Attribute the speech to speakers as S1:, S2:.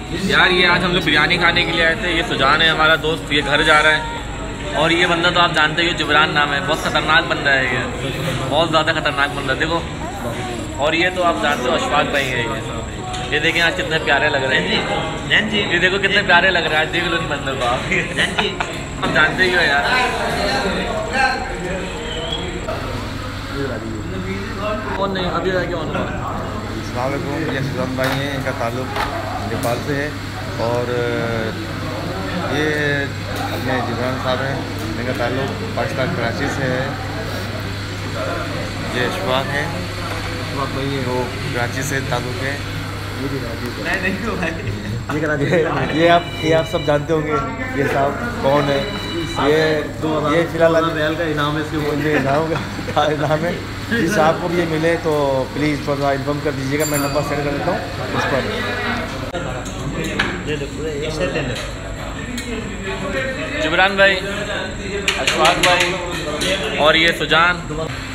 S1: यार ये आज हम लोग बिरयानी खाने के लिए आए थे। ये सुजान है हमारा दोस्त, ये घर जा रहा है। और ये बंदा तो आप जानते हो, जिब्रान नाम है, बहुत खतरनाक बंदा है ये, बहुत ज़्यादा खतरनाक बंदा देखो। और ये तो आप जानते हो अशफाक भाई है ये देखें आज कितने प्यारे लग रहे हैं। ये देखो कितने प्यारे लग रहे हैं आज, देख लो इन बंदर को आप। हम जानते ही हो यार। कौन नहीं अभी जाके ऑन हुआ।
S2: अस्सलाम वालेकुम, ये सुजान भाई हैं, इनका ताल्लुक़ नेपाल से है। और ये अपने जिब्रान साहब हैं, इनका ताल्लुक़ पाकिस्तान कराची से है। ये अशफाक है, अशफाक भाई है, वो कराची से ताल्लुक़ है। ये आप सब जानते होंगे ये साहब कौन है। ये फिलहाल रियाल का इनाम है, इसके इनाम है। जिस आपको भी ये मिले तो प्लीज़ थोड़ा इन्फॉर्म कर दीजिएगा, मैं नंबर सेंड कर देता हूँ उस पर।
S1: जिब्रान भाई, अशफाक भाई और ये सुजान।